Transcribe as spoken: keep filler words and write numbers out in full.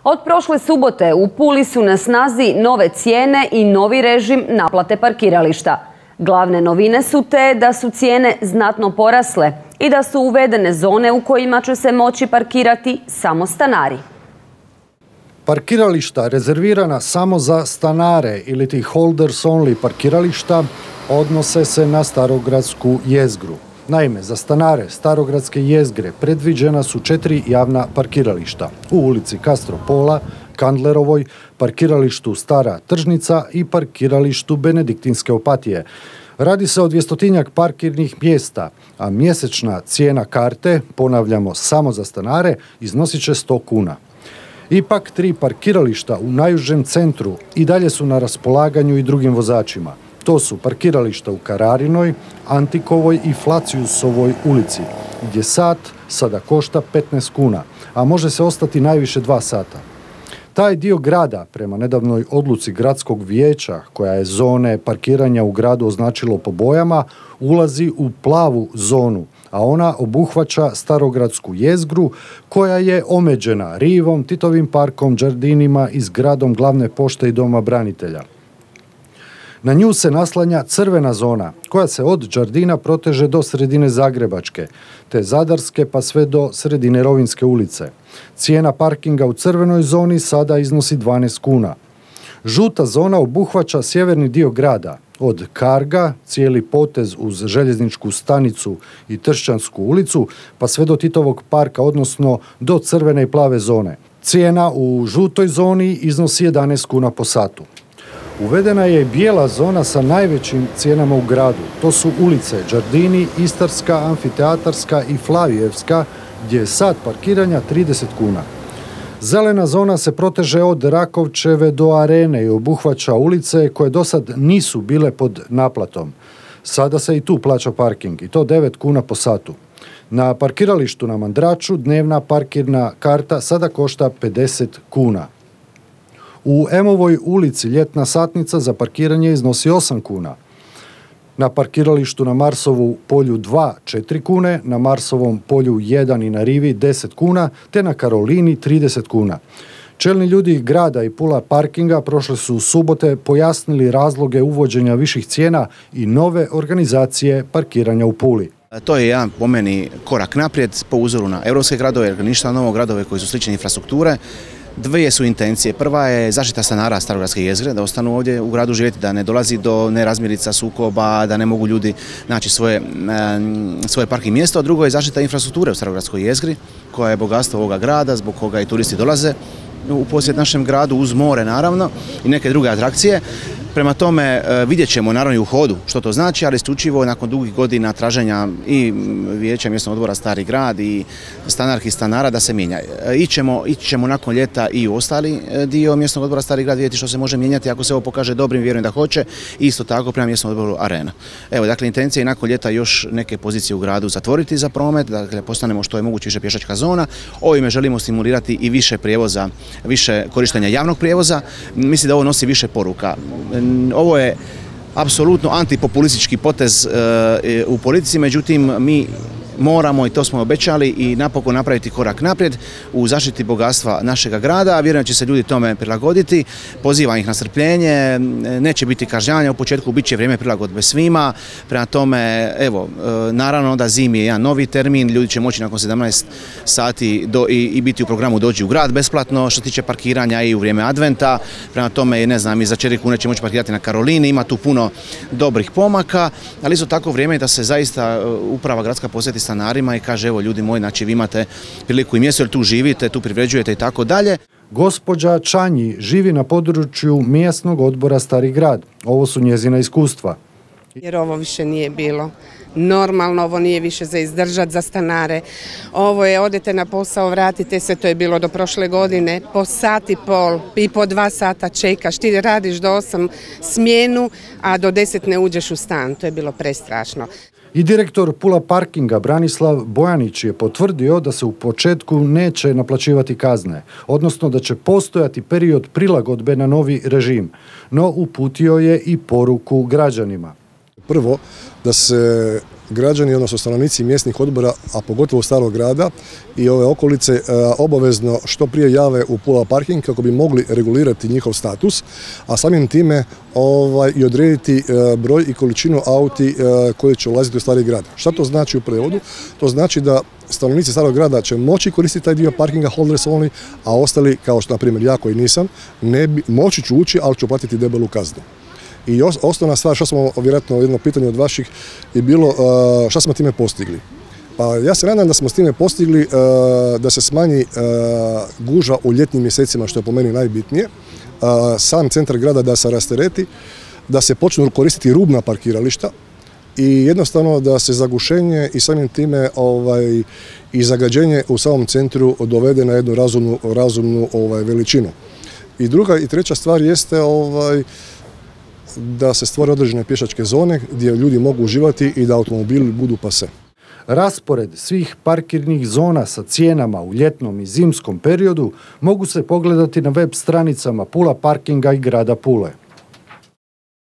Od prošle subote u Puli su na snazi nove cijene i novi režim naplate parkirališta. Glavne novine su te da su cijene znatno porasle i da su uvedene zone u kojima će se moći parkirati samo stanari. Parkirališta rezervirana samo za stanare ili ti holders only parkirališta odnose se na Starogradsku jezgru. Naime, za stanare Starogradske jezgre predviđena su četiri javna parkirališta u ulici Castro Pola, Kandlerovoj, parkiralištu Stara Tržnica i parkiralištu Benediktinske Opatije. Radi se o dvjestotinjak parkirnih mjesta, a mjesečna cijena karte, ponavljamo samo za stanare, iznosit će sto kuna. Ipak tri parkirališta u najužem centru i dalje su na raspolaganju i drugim vozačima. To su parkirališta u Kararinoj, Antikovoj i Flaciusovoj ulici, gdje sat sada košta petnaest kuna, a može se ostati najviše dva sata. Taj dio grada, prema nedavnoj odluci gradskog vijeća, koja je zone parkiranja u gradu označilo po bojama, ulazi u plavu zonu, a ona obuhvaća Starogradsku jezgru, koja je omeđena rivom, Titovim parkom, džardinima i zgradom glavne pošte i doma branitelja. Na nju se naslanja crvena zona, koja se od Džardina proteže do sredine Zagrebačke, te Zadarske pa sve do sredine Rovinjske ulice. Cijena parkinga u crvenoj zoni sada iznosi dvanaest kuna. Žuta zona obuhvaća sjeverni dio grada, od Karga, cijeli potez uz željezničku stanicu i Tršćansku ulicu, pa sve do Titovog parka, odnosno do crvene i plave zone. Cijena u žutoj zoni iznosi jedanaest kuna po satu. Uvedena je i bijela zona sa najvećim cijenama u gradu. To su ulice Džardini, Istarska, Amfiteatarska i Flavijevska, gdje je sat parkiranja trideset kuna. Zelena zona se proteže od Rakovčeve do Arene i obuhvaća ulice koje do sad nisu bile pod naplatom. Sada se i tu plaća parking, i to devet kuna po satu. Na parkiralištu na Mandraču dnevna parkirna karta sada košta pedeset kuna. U Emovoj ulici ljetna satnica za parkiranje iznosi osam kuna. Na parkiralištu na Marsovu polju dva četiri kune, na Marsovom polju jedan i na Rivi deset kuna, te na Karolini trideset kuna. Čelni ljudi grada i Pula parkinga prošle su subote pojasnili razloge uvođenja viših cijena i nove organizacije parkiranja u Puli. To je jedan po meni korak naprijed po uzoru na europske gradove, jer ništa novo gradove koji su slične infrastrukture. Dvije su intencije. Prva je zaštita stanara Starogradske jezgre, da ostanu ovdje u gradu živjeti, da ne dolazi do nerazmirica, sukoba, da ne mogu ljudi naći svoje, svoje parking mjesto. A drugo je zaštita infrastrukture u Starogradskoj jezgri, koja je bogatstvo ovoga grada, zbog koga i turisti dolaze u posjet našem gradu, uz more naravno i neke druge atrakcije. Prema tome vidjet ćemo naravno i u hodu što to znači, ali isključivo nakon dugih godina traženja i vijeća mjesnog odbora Stari grad i stanarki i stanara da se mijenja. Ićemo, ićemo nakon ljeta i u ostali dio mjesnog odbora Stari grad vidjeti što se može mijenjati, ako se ovo pokaže dobrim, vjerujem da hoće, i isto tako prema mjesnom odboru Arena. Evo, dakle, intencija je nakon ljeta još neke pozicije u gradu zatvoriti za promet, dakle, postanemo što je moguće više pješačka zona. Ovime želimo stimulirati i više prijevoza, više korištenja javnog prijevoza. Mislim da ovo nosi više poruka. Ovo je apsolutno antipopulistički potez e, u politici, međutim mi moramo, i to smo obećali, i napokon napraviti korak naprijed u zaštiti bogatstva našega grada, a vjerujem da će se ljudi tome prilagoditi. Pozivam ih na strpljenje, neće biti kažnjavanja u početku, bit će vrijeme prilagodbe svima. Prema tome, evo, naravno da zimi je jedan novi termin, ljudi će moći nakon sedamnaest sati do, i, i biti u programu doći u grad besplatno, što se tiče parkiranja i u vrijeme adventa. Prema tome, ne znam, i za četiri kune će moći parkirati na Karolini, ima tu puno dobrih pomaka, ali isto tako vrijeme je da se zaista uprava gradska posjeti stanarima i kaže, evo ljudi moji, znači vi imate priliku i mjesto, jer tu živite, tu privređujete i tako dalje. Gospođa Čanji živi na području mjesnog odbora Stari grad. Ovo su njezina iskustva. Jer ovo više nije bilo normalno, ovo nije više za izdržat za stanare. Ovo je, odete na posao, vratite se, to je bilo do prošle godine, po sat i pol i po dva sata čekaš, ti radiš do osam smjenu, a do deset ne uđeš u stan, to je bilo prestrašno. I direktor Pula parkinga Branislav Bojanić je potvrdio da se u početku neće naplaćivati kazne, odnosno da će postojati period prilagodbe na novi režim, no uputio je i poruku građanima. Prvo, da se građani, odnosno stanovnici mjesnih odbora, a pogotovo Starog grada i ove okolice, obavezno što prije jave u Pula parking kako bi mogli regulirati njihov status, a samim time ovaj, i odrediti broj i količinu auti koji će ulaziti u Stari grad. Šta to znači u prevodu? To znači da stanovnici Starog grada će moći koristiti taj dio parkinga holders only, a ostali, kao što na primjer ja koji nisam, ne bi, moći ću ući, ali ću platiti debelu kaznu. I osnovna stvar, što smo, vjerojatno jedno pitanje od vaših, je bilo šta smo time postigli. Pa ja se nadam da smo s time postigli da se smanji gužva u ljetnim mjesecima, što je po meni najbitnije, sam centar grada da se rastereti, da se počnu koristiti rubna parkirališta i jednostavno da se zagušenje i samim time ovaj, i zagađenje u samom centru dovede na jednu razumnu, razumnu ovaj, veličinu. I druga i treća stvar jeste ovaj, da se stvore određene pješačke zone gdje ljudi mogu uživati i da automobili budu pase. Raspored svih parkirnih zona sa cijenama u ljetnom i zimskom periodu mogu se pogledati na web stranicama Pula parkinga i grada Pule.